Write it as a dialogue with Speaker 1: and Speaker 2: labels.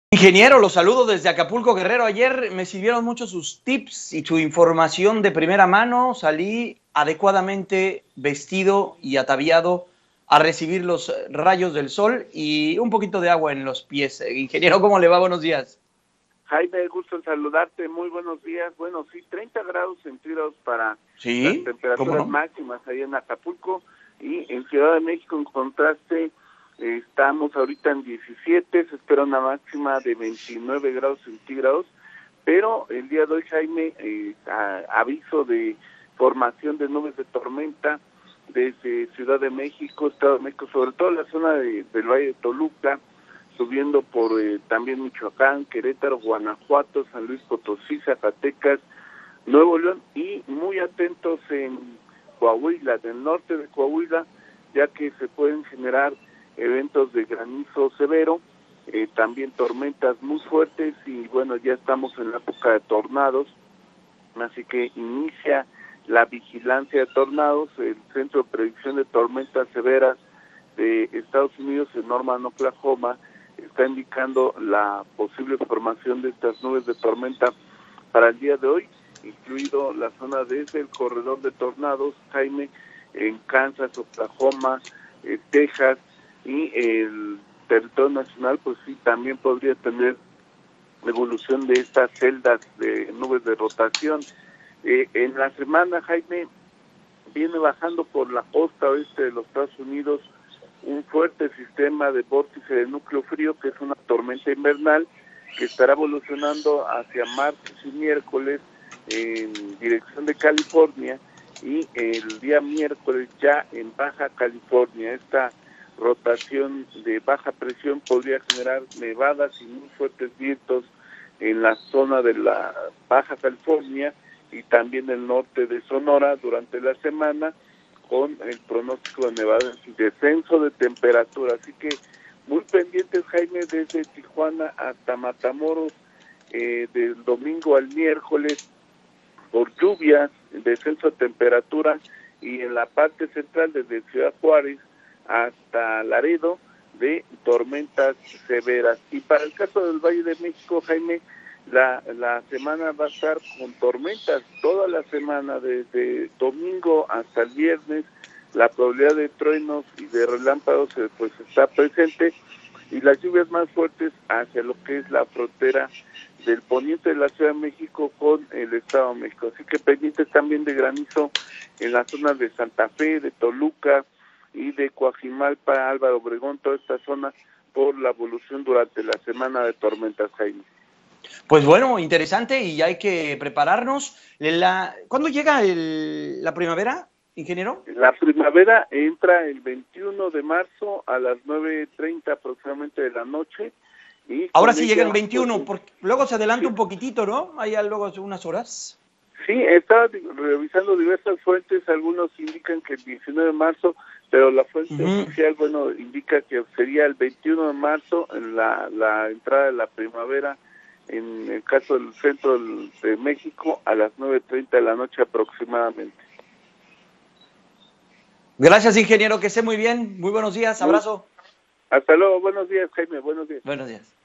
Speaker 1: Ingeniero, los saludo desde Acapulco, Guerrero. Ayer me sirvieron mucho sus tips y su información de primera mano. Salí adecuadamente vestido y ataviado a recibir los rayos del sol y un poquito de agua en los pies. Ingeniero, ¿cómo le va? Buenos días.
Speaker 2: Jaime, gusto en saludarte, muy buenos días. Bueno, sí, 30 grados centígrados para las
Speaker 1: Sí, ¿cómo
Speaker 2: temperaturas
Speaker 1: no?
Speaker 2: máximas ahí en Acapulco, y en Ciudad de México, en contraste, estamos ahorita en 17, se espera una máxima de 29 grados centígrados, pero el día de hoy, Jaime, aviso de formación de nubes de tormenta desde Ciudad de México, Estado de México, sobre todo la zona del Valle de Toluca, subiendo por también Michoacán, Querétaro, Guanajuato, San Luis Potosí, Zacatecas, Nuevo León, y muy atentos en Coahuila, del norte de Coahuila, ya que se pueden generar eventos de granizo severo, también tormentas muy fuertes, y bueno, ya estamos en la época de tornados, así que inicia la vigilancia de tornados. El Centro de Predicción de Tormentas Severas de Estados Unidos en Norman, Oklahoma, está indicando la posible formación de estas nubes de tormenta para el día de hoy, incluido la zona desde el corredor de tornados, Jaime, en Kansas, Oklahoma, Texas, y el territorio nacional, pues sí, también podría tener evolución de estas celdas de nubes de rotación. En la semana, Jaime, viene bajando por la costa oeste de los Estados Unidos un fuerte sistema de vórtice de núcleo frío, que es una tormenta invernal que estará evolucionando hacia martes y miércoles en dirección de California, y el día miércoles ya en Baja California. Esta rotación de baja presión podría generar nevadas y muy fuertes vientos en la zona de la Baja California y también el norte de Sonora durante la semana, con el pronóstico de nevadas y descenso de temperatura. Así que muy pendientes, Jaime, desde Tijuana hasta Matamoros, del domingo al miércoles, por lluvias, descenso de temperatura, y en la parte central, desde Ciudad Juárez hasta Laredo, de tormentas severas. Y para el caso del Valle de México, Jaime, la semana va a estar con tormentas toda la semana, desde domingo hasta el viernes. La probabilidad de truenos y de relámpagos pues está presente, y las lluvias más fuertes hacia lo que es la frontera del poniente de la Ciudad de México con el Estado de México. Así que pendientes también de granizo en las zonas de Santa Fe, de Toluca y de Coajimalpa, Álvaro Obregón, toda esta zona, por la evolución durante la semana de tormentas, Jaime.
Speaker 1: Pues bueno, interesante y hay que prepararnos. ¿Cuándo llega la primavera, ingeniero?
Speaker 2: La primavera entra el 21 de marzo a las 9:30 aproximadamente de la noche. Y
Speaker 1: Ahora
Speaker 2: con
Speaker 1: sí llega
Speaker 2: ella,
Speaker 1: el 21,
Speaker 2: pues,
Speaker 1: porque luego se adelanta
Speaker 2: sí,
Speaker 1: un poquitito, ¿no? Hay luego unas horas.
Speaker 2: sí, estaba revisando diversas fuentes, algunos indican que el 19 de marzo, pero la fuente oficial, bueno, indica que sería el 21 de marzo en la entrada de la primavera, en el caso del centro de México, a las 9:30 de la noche aproximadamente.
Speaker 1: Gracias, ingeniero, que esté muy bien. Muy buenos días, abrazo.
Speaker 2: Hasta luego, buenos días, Jaime, buenos días.
Speaker 1: Buenos días.